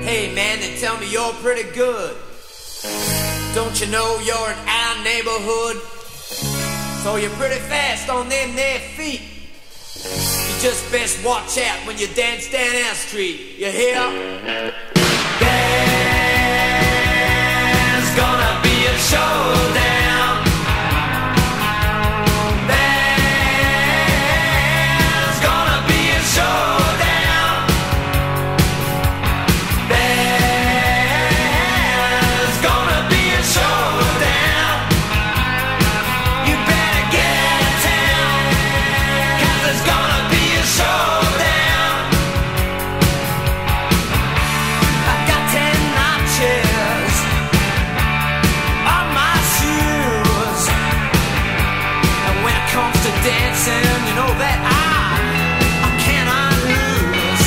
Hey man, they tell me you're pretty good. Don't you know you're in our neighborhood? So you're pretty fast on them there feet. You just best watch out when you dance down our street. You hear? There's gonna be a showdown. There's gonna be a showdown. There's gonna be a showdown. You better get out of town, 'cause there's gonna be a showdown. I got 10 notches on my shoes, and when it comes to dancing, you know that I cannot lose.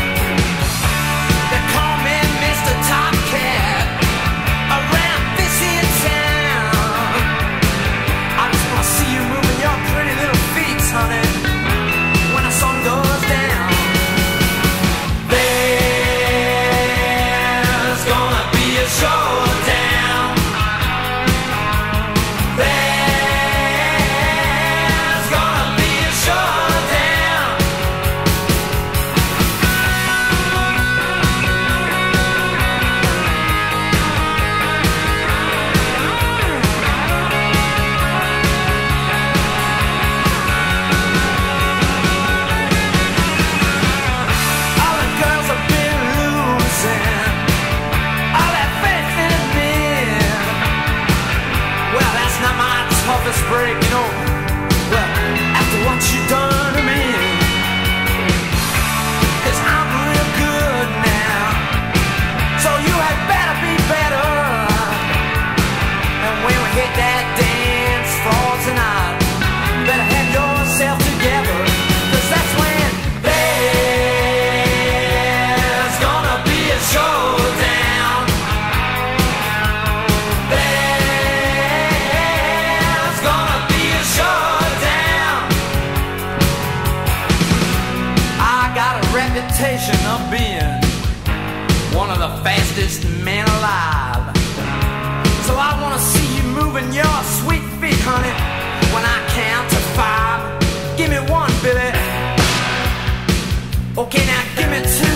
They call me Mr. Top Cat around this here town. I just wanna see you moving your pretty little feet, honey, when the sun goes down. There's gonna be a showdown. There's gonna be a showdown. All the girls have been losing all that faith in me. Well, that's not my toughest break, you know. Well, after what you done to me, 'cause I'm real good now, so you had better be better. And when we hit that dance floor tonight, better have yourself together, 'cause that's when there's gonna be a showdown. There's gonna be a showdown. I got a reputation of being one of the fastest men alive. So I wanna see you moving your sweet feet, honey, when I count to 5. Give me 1, Billy. Okay, now give me 2.